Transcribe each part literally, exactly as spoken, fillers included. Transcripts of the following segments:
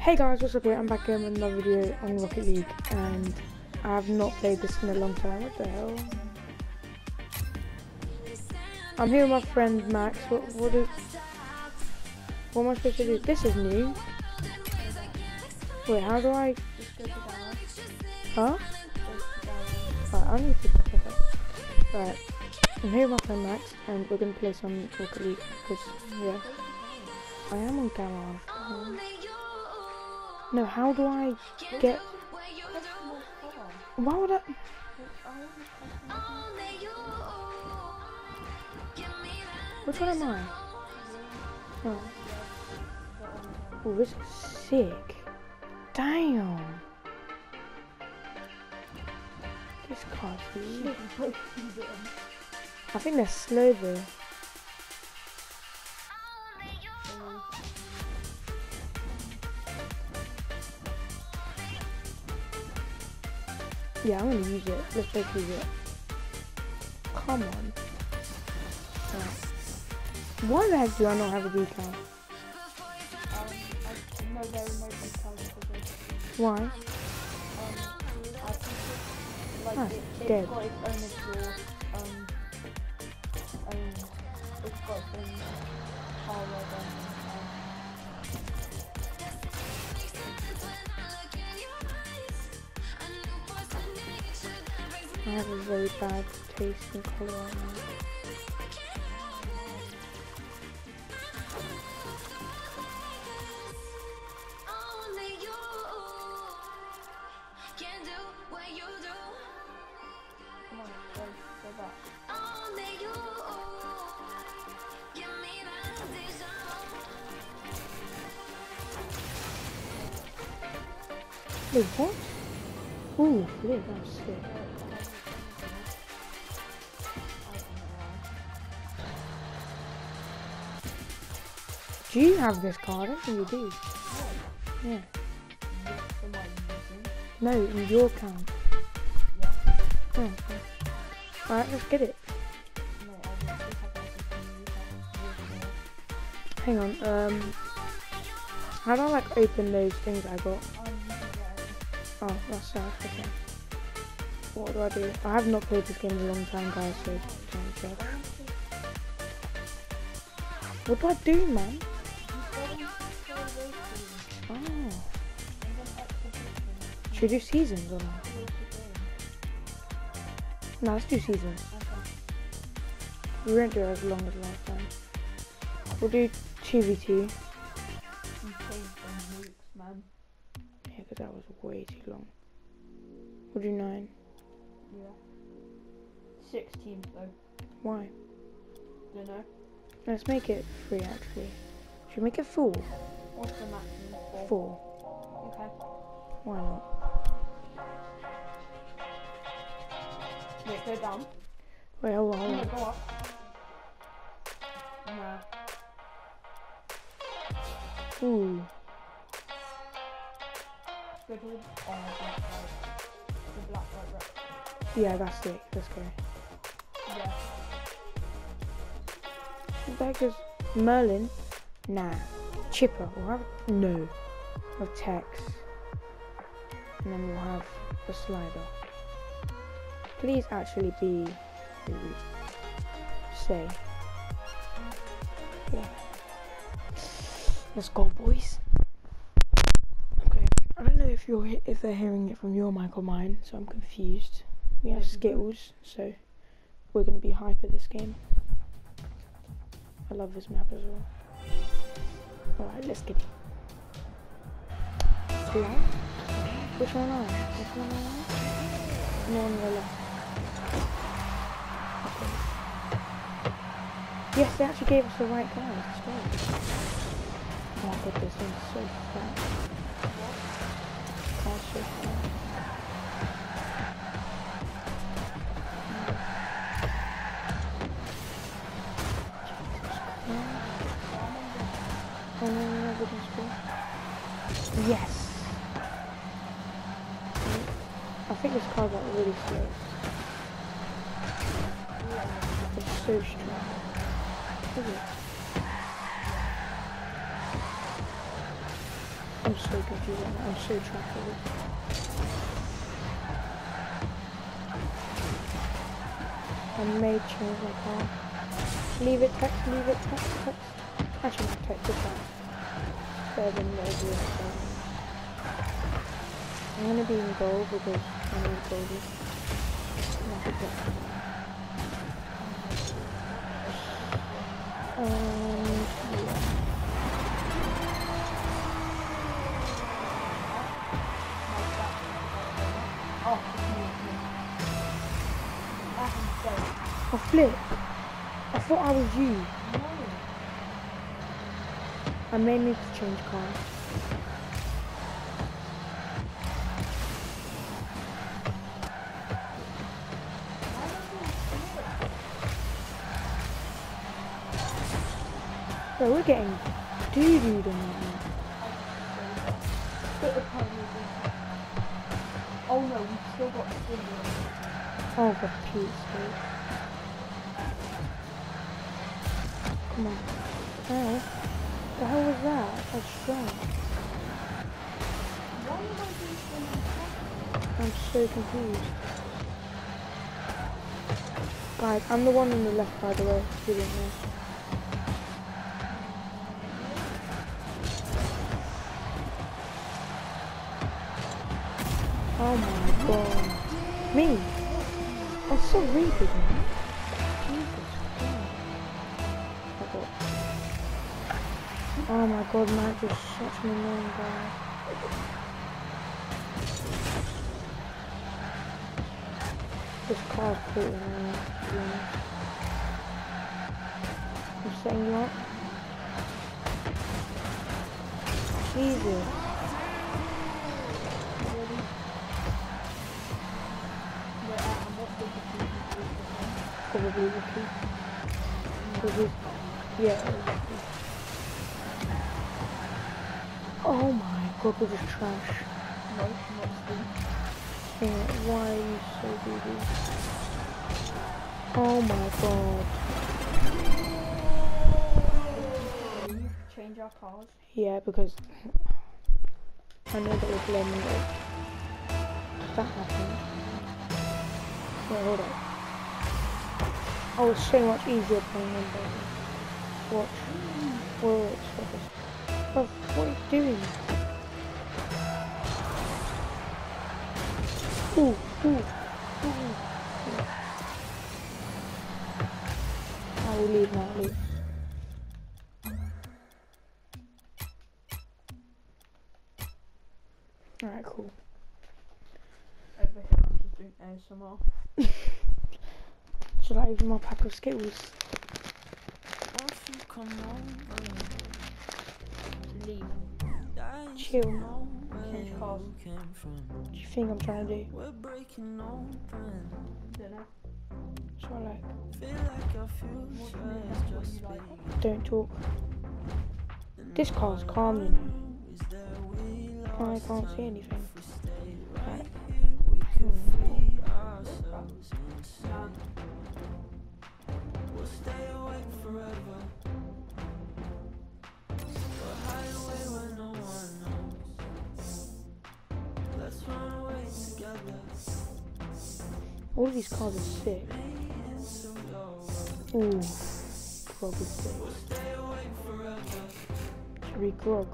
Hey guys, what's up here? I'm back here with another video on Rocket League, and I have not played this in a long time. What the hell? I'm here with my friend Max. What, what is... What am I supposed to do? This is new. Wait, how do I... Huh? Right, I need to... Okay. Right. I'm here with my friend Max, and we're going to play some Rocket League, because, yeah. I am on camera. Um, No, how do I get... Why would I... Which one am I? Oh, oh this is sick. Damn. This car's sick. I think they're slow though. Yeah, I'm gonna use it. Let's both use it. Come on. Right. Why the heck do I not have a decal? Um, I know there are no decals for this. Why? Um, I think it's, like, Ah, it, it's dead. got its own exhaust, um, and it's got its own power logo. I have a very bad taste in colour right now. Come on, go, go back. Wait, what? Ooh, flip, that's sick. Do you have this card? I don't think you do. Yeah. No, in your account. Yeah. Oh, okay. Alright, let's get it. No, I don't have that. Hang on, um... how do I like open those things I got? Oh, that's sad, okay. What do I do? I have not played this game in a long time, guys, so don't judge. What do I do, man? Oh. Should we do seasons or not? No, let's do seasons. We won't do it as long as last time. We'll do two v two. Yeah, because that was way too long. We'll do nine. Yeah. Six teams though. Why? Don't know. Let's make it three actually. Should we make it four? What's the maximum? Four. Four. Okay. Why not? Wait, go down. Wait, hold on, hold No, on. go up. Nah. Ooh. Go to the oh, black light. The black light, right? Yeah, that's it. Let's go. Yeah. That goes Merlin. Nah. Chipper. We'll have no. We'll have Tex. And then we'll have the slider. Please actually be who we say. Yeah. Let's go, boys. Okay. I don't know if you're he if they're hearing it from your mic or mine, so I'm confused. We have Skittles, so we're gonna be hype at this game. I love this map as well. Alright, let's get it. Do I? Which one am I? Which one am I? No, on the left. Okay. Yes, they actually gave us the right guys. Let's go. Oh my god, this thing's so fat. Car's so fat. Oh no, no, no, we can score. Yes! I think this car got really slow. It's so strong. Look at it. I'm so confused right now. I'm so trash at it. I may change my car. Leave it, text, leave it, text, text. Actually, my text is fine. Better than what I do. I'm gonna be in gold because I need gold. Um, yeah. Oh, I can say. Oh, Flip. I thought I was you. No. I may need to change car. Bro, we're getting doo-dooed on that now. Oh no, we've still got Silver. Oh, for Pete's sake. Come on. Oh. The hell was that? That's strong. Why am I doing so I'm so confused. Guys, I'm the one on the left, by the way, if you didn't know. Oh my god. Me? I'm so really big, man. Jesus Christ. I got... Oh my god, Matt just such an annoying guy. This car's pretty annoying, to be honest. I'm setting you up. Jesus. Probably lucky. Because yeah, exactly. Oh my god, this is trash. No, not Steve. Yeah, why are you so greedy? Oh my god. Can you change our cars? Yeah, because I know that we're playing it. That happened. Wait, hold up. Oh, it's so much easier playing on baby. Watch. Whoa, wait, stop this. Oh, what are you doing? Ooh, ooh, ooh. Yeah. I will leave now, leave. Alright, cool. Over here, I'm just doing A S M R. Should I even more pack of Skittles? Leave. Chill. Change cars. What do you think I'm trying to do? Don't know. So I like, What do you mean? What you like? don't talk. This car's calm, you know. I can't see anything. Right. Hmm. All of these cars are sick. Ooh, grog is sick. Should we grog?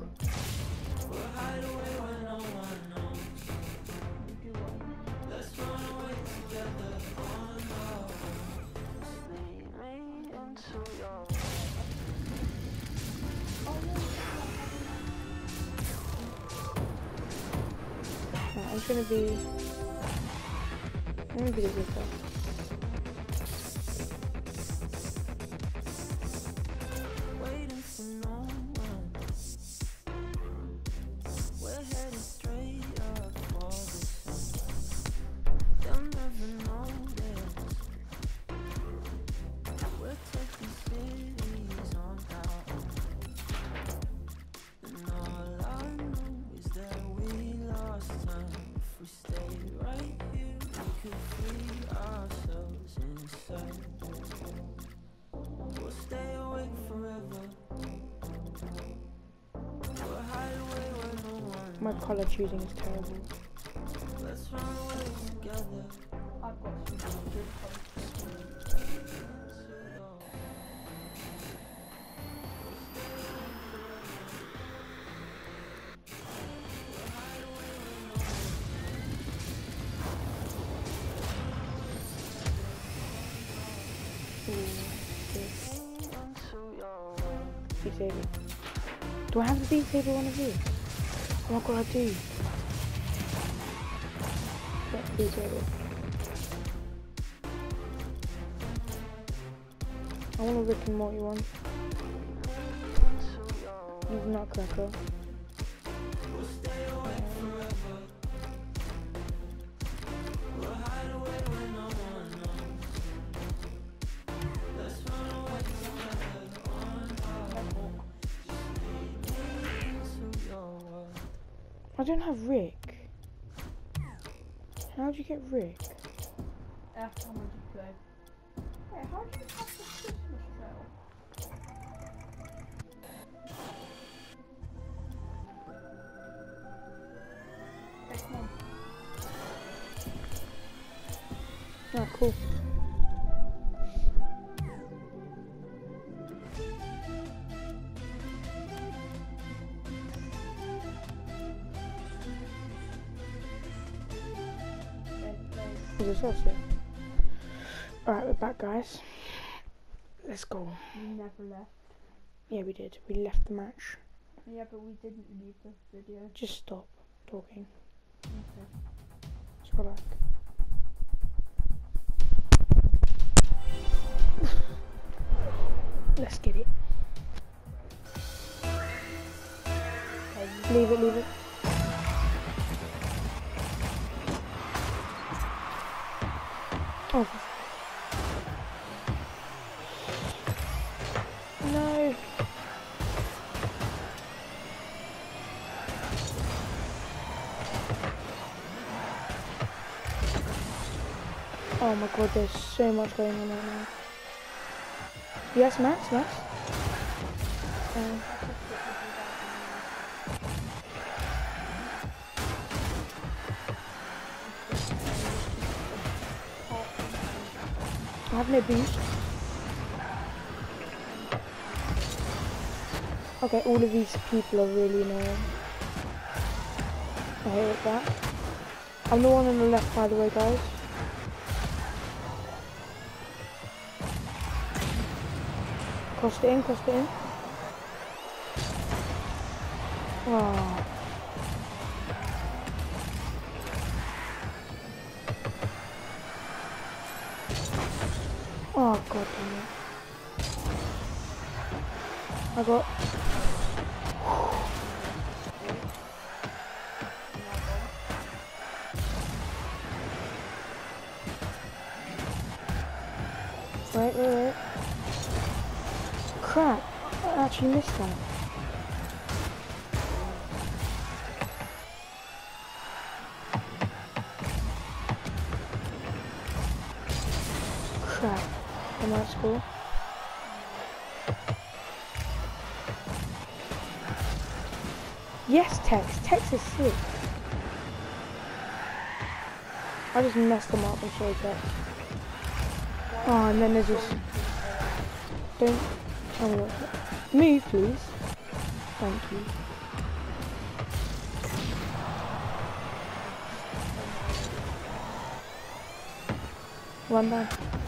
Right, I'm gonna be. I'm gonna be the good guy. My colour choosing is terrible. I've got some good colours. Beat Saber. Do I have the Beat Saber one of these? Oh my god, I do. Yeah, Beat Saber. I want a Rick and Morty one. Use Nutcracker. I don't have Rick. How would you get Rick? After how much you play. Hey, how do you have the Christmas trail? Hey, come on. Ah, cool. Alright, we're back, guys. Let's go. We never left. Yeah, we did. We left the match. Yeah, but we didn't leave the video. Just stop talking. Okay. Just go back. Let's get it. Okay, Leave it, leave it. Oh. No. Oh my god, there's so much going on right now. Yes, Max, Max. Um, I have no boost. Okay, all of these people are really annoying. I hate that. I'm the one on the left, by the way, guys. Crossed it in, crossed it in. Oh. Oh, god damn it. I got... Wait, wait, wait. Crap, I actually missed that. Crap, am I at school? Yes, Tex, Tex is sick. I just messed them up, I'm sorry, Tex. Oh, and then there's this... Don't tell me what's that. Move, please. Thank you. One down.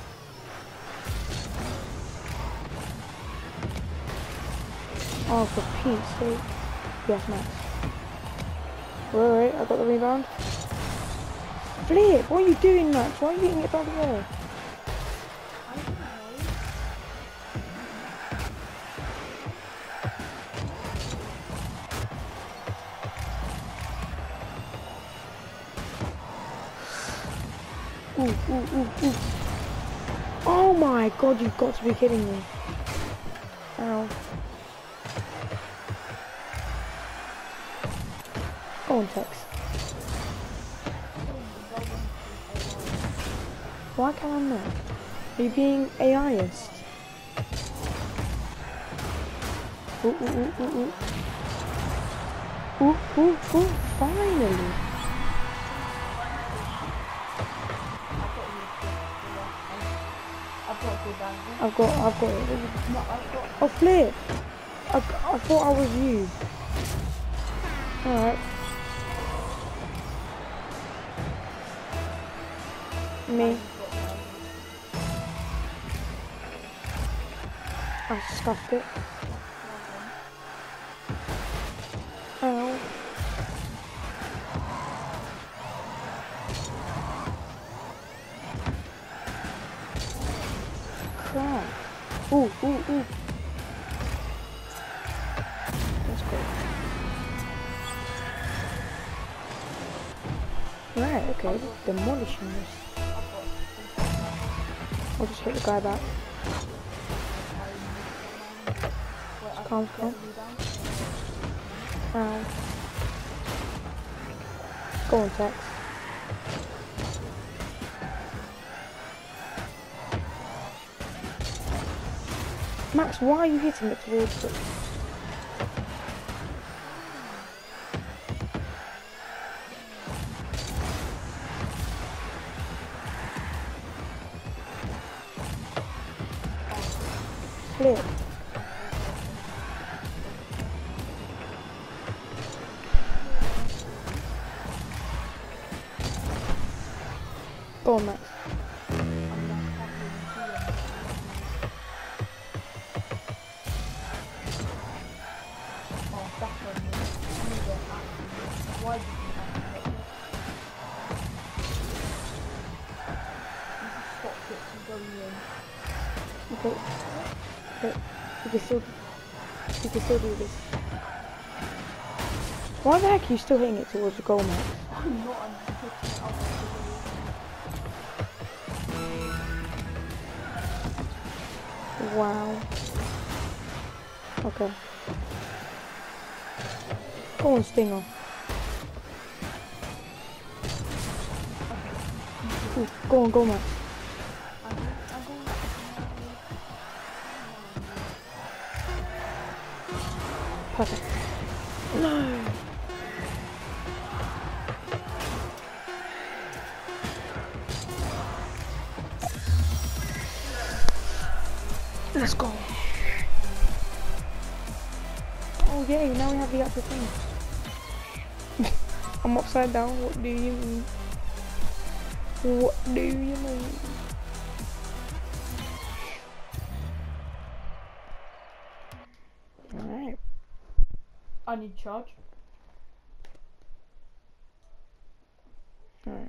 Oh, for Pete's sake. Yes, Max. Wait, wait, I got the rebound. Flip! What are you doing, Max? Why are you hitting it back there? Ooh, ooh, ooh, ooh. Oh my god, you've got to be kidding me. Ow. Go on, Tex. Why can't I not? Are you being AIist? Ooh, ooh, ooh, ooh, ooh. ooh, ooh, ooh, finally. I've got a good angle. I've got, I've got it. No, I've got. Oh, flip. I, I thought I was you. Alright. Me. I stuffed it. Ow. Crap. Ooh, ooh, ooh. Let's go. Right, okay. Demolishing this. I'll just hit the guy back. Calm, calm. Ow. Go on, Tex. Max, why are you hitting it towards it? Flip. Go on, Max. Why did you have to stop it from going in? Okay. Okay. You can still, you can still do this. Why the heck are you still hitting it towards the goal, Max? I'm not, I'm just hitting it up. Wow. Okay. Go on, Stinger. Ooh, go on, go, Max. Perfect. No. Let's go. Oh yay, now we have the actual thing. I'm upside down, what do you mean? What do you mean? Alright. I need charge. Alright.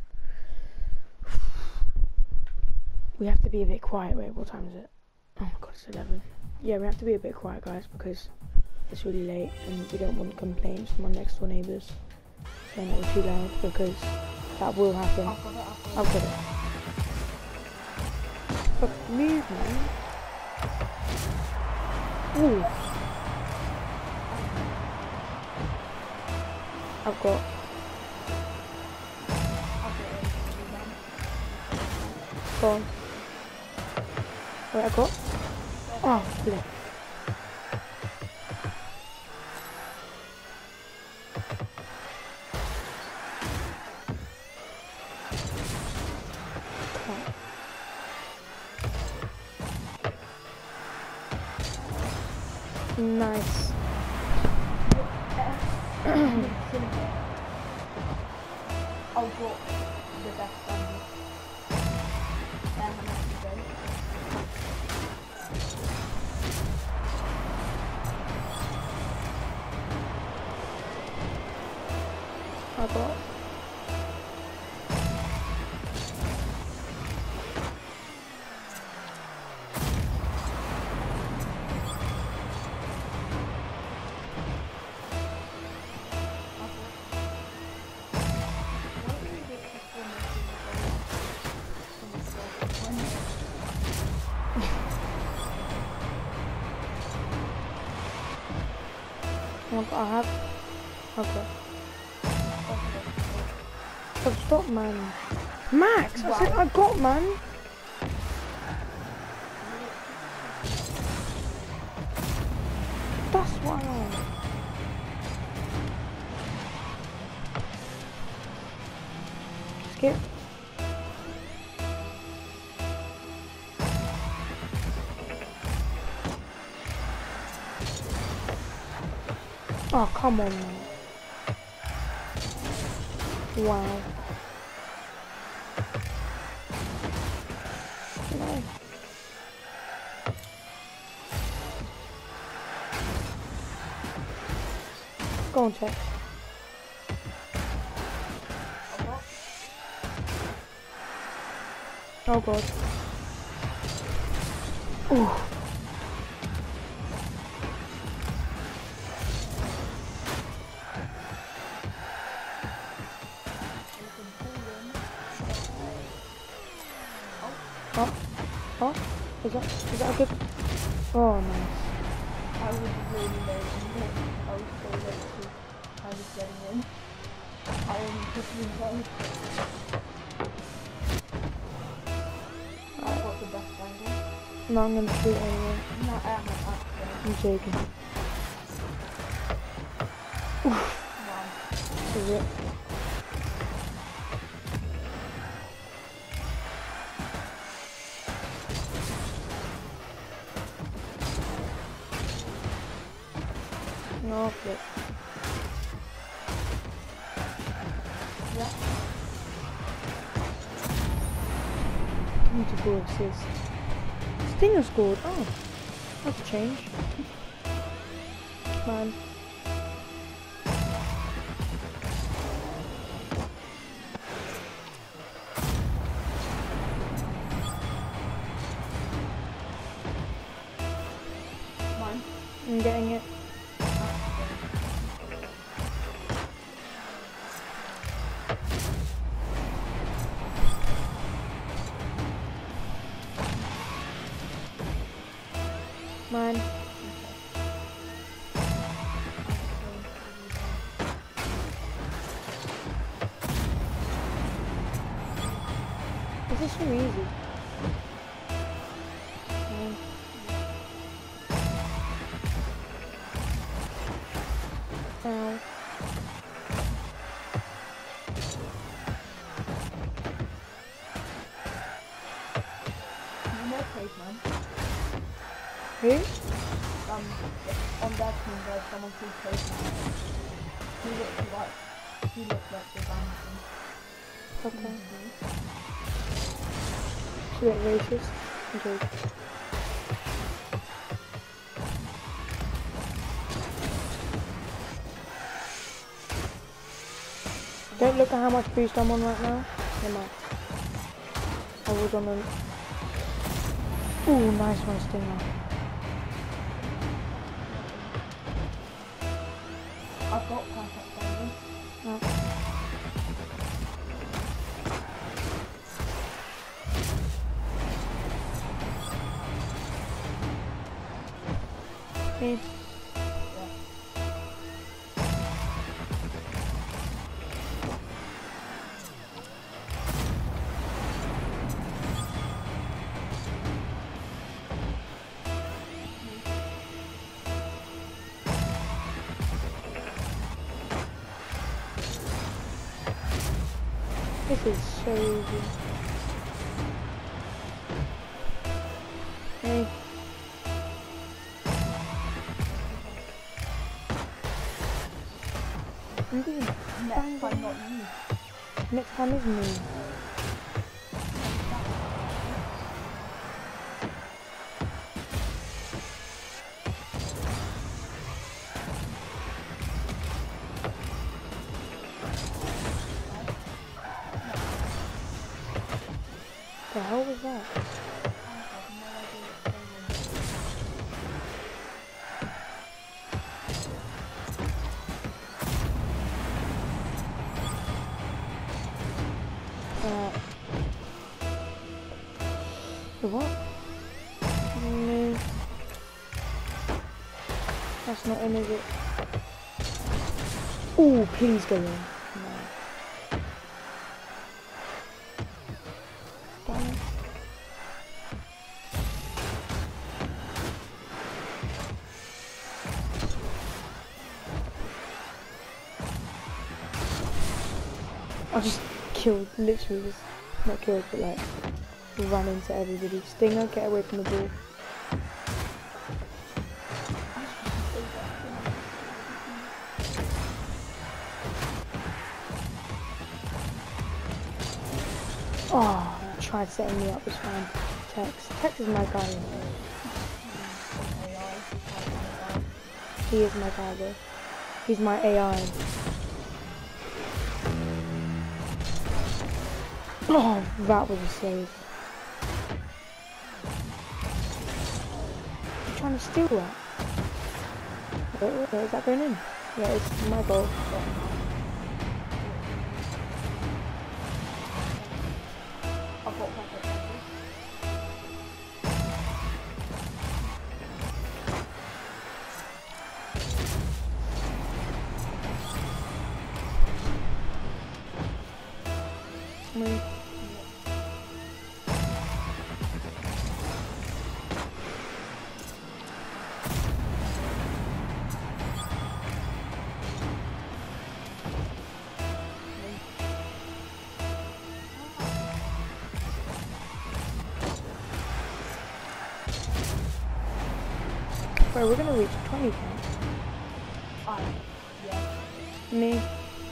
We have to be a bit quiet. Wait, what time is it? Oh my god, it's eleven. Yeah, we have to be a bit quiet, guys, because it's really late and we don't want complaints from our next door neighbours saying that we're too loud, because that will happen. I've got it, I've got I've got it. But move, man. Ooh. I've got. Go on. Wait, I got. Oh, flip. Nice. I've got the best angle. Um, I'm actually going. I got. I have. Okay. Stop, stop, man. Max, I said I got, man. That's why. skip. Oh, come on, man. Wow. No. Go on, check. Oh god. Ooh. Oh, oh, is that, is that a good? Oh, nice. I was really late. I was so late too. I was getting in. I only took me one. I got the best angle. No, I'm gonna shoot anyway. No, I haven't actually. I'm joking. Wow. This is it. No flip. Yeah. Beautiful assist. Stinger scored. Oh, that's a change. Man. Mine. I'm getting it. Mine. This is so easy. Mine. Ow. You know Caveman? Who? Um, on that team there's someone called Caveman. He looks like, he looks like the Bantam. Okay. It's a bit racist. I'm joking. Don't look at how much boost I'm on right now. Never mind. I was on a... Ooh, nice one, Stinger. I've got perfect timing. No. Me. This is so easy. Hey. I'm being Next time, not you. Next time is me. The hell was that? Uh, the what? No. That's not in, is it? Oh, please go in. No. Damn it. I just killed, literally just, not killed, but like, ran into everybody. Stinger, get away from the ball. Oh, tried setting me up this time. Tex. Tex is my guy. He is my guy though. He's my A I. Oh, that was a save. I'm trying to steal that. Wait, wait, wait, is that going in? Yeah, it's my goal. I've got perfect. Me. Wait, we're gonna reach twenty points. I, yeah. Me.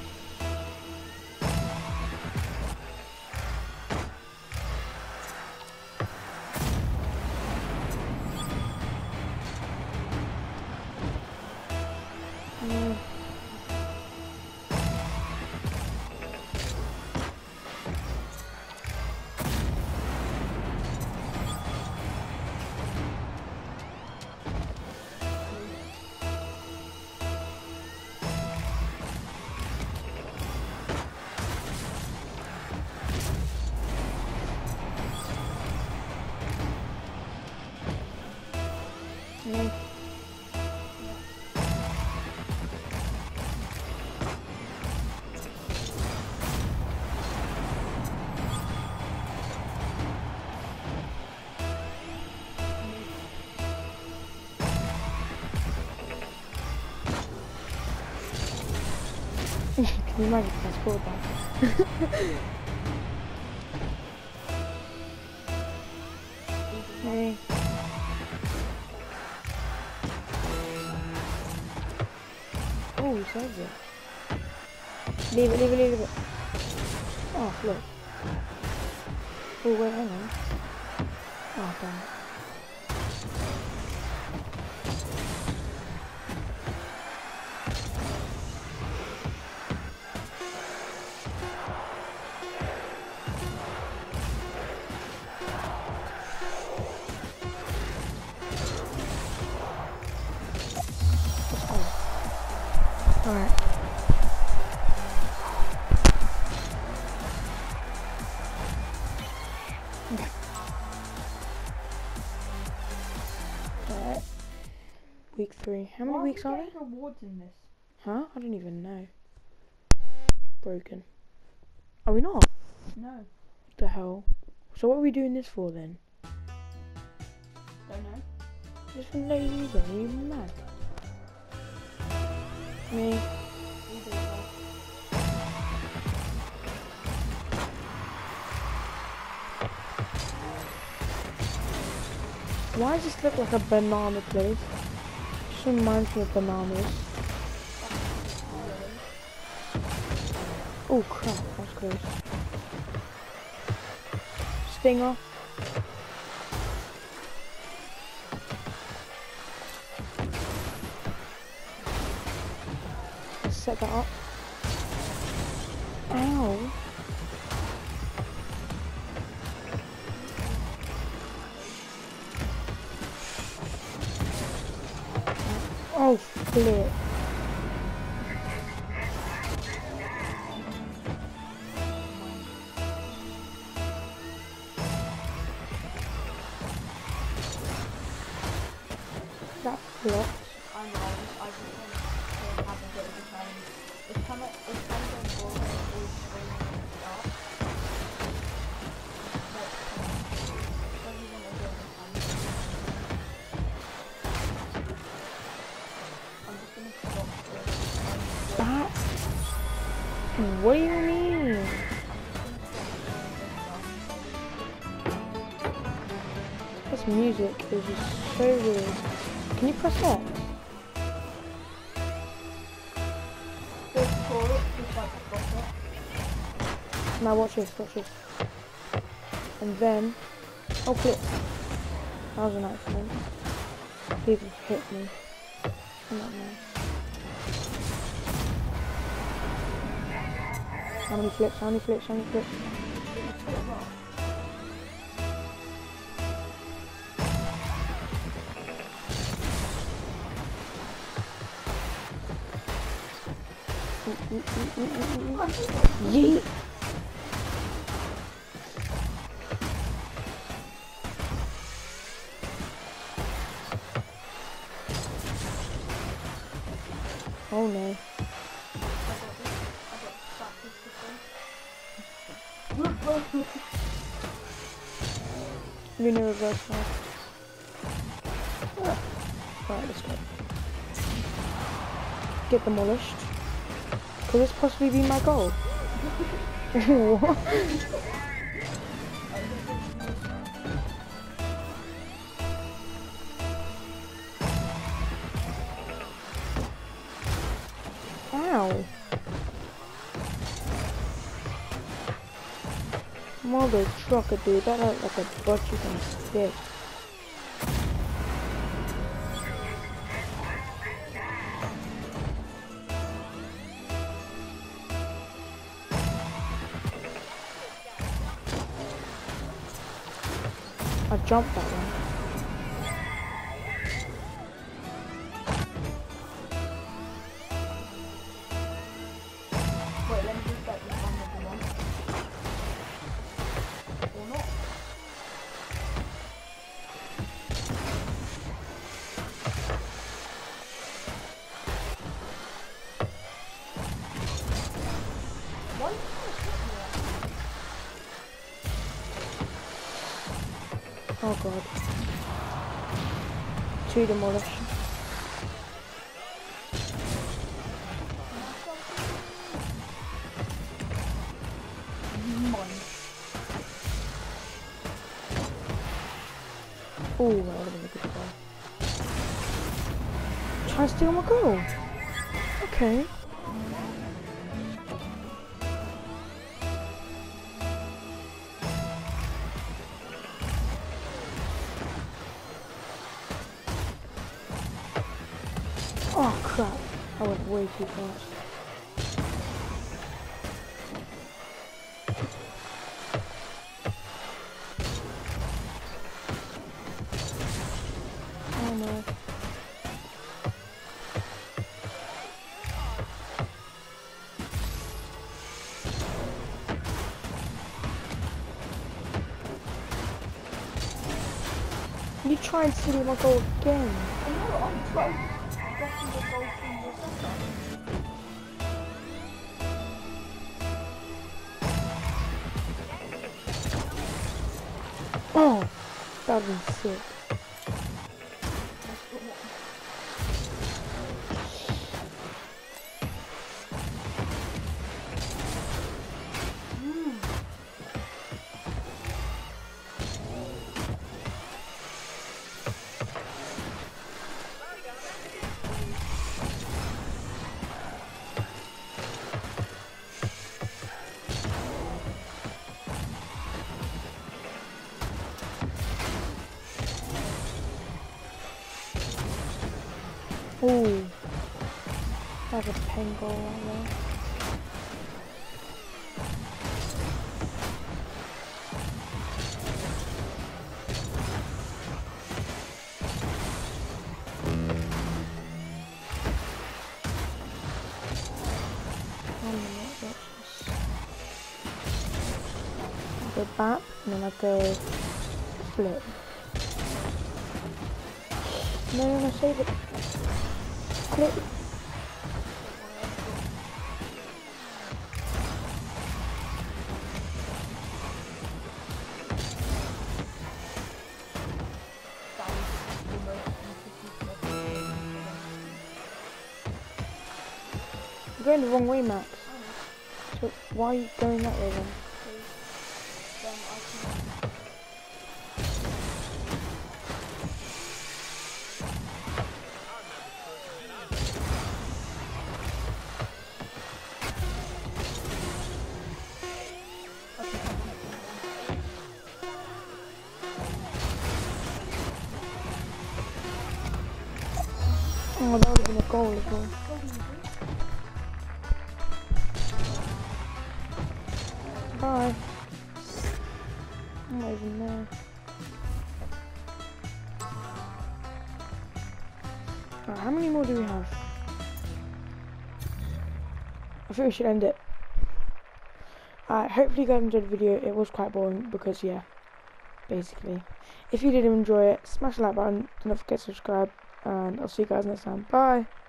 Me. Me. Can you imagine if I scored that? Hey. Oh, he saved it. Leave it, leave it, leave it. Oh, look. Oh, wait, hang on. Oh, damn it. Alright. Alright. Week three. How many Why weeks are are we there? getting rewards in this? Huh? I don't even know. Broken. Are we not? No. What the hell? So what are we doing this for then? Don't know. Just for no reason. Are you mad? Me. Either way. Why does this look like a banana place? Just reminds me of bananas. Oh crap, that was close. Stinger. Let's set that up. Ow. Oh flip. That flopped. I know, I just, I just want to have a bit of a challenge. It's kind of, it's kind of going boring and always screaming at the start. But, um, don't you want a bit of a challenge? I'm just going to stop this. That? What do you mean? music is just so weird. Can you press that? Just for it, just like a rocket. Now watch this, watch this. And then, oh flip. That was an accident. People hit me. Not nice. How many flips, how many flips, how many flips? Yeet! Oh no. We need a reverse now. Right, let's go. Get demolished. Could this possibly be my goal? What? Ow. Mother trucker, dude. That looked like a butt you can stick. I jumped that one. Wait, let me just get this one with the one. Or not. Why did you hit me? Oh god. Two demolished. Oh, that would have been a good goal. Try to steal my goal. Okay. Oh crap. I went way too fast. Oh no. You try and steal my goal again. I know, I'm trying. Getting the goal from the center. Oh, that would be sick. Ooh, that's a pen goal right there. One minute, watch this. I go back and then I go flip. No, no, no, save it. Flip. You're going the wrong way, Max. So why are you going that way then? even a goal as well. Bye. I'm not even there. Right, how many more do we have? I think we should end it. Alright, hopefully you guys enjoyed the video. It was quite boring because, yeah, basically. If you did enjoy it, smash the like button. Do not forget to subscribe. And I'll see you guys next time. Bye.